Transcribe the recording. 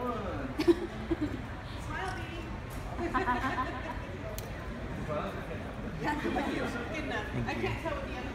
Smile, baby. Good enough. I can't tell what the other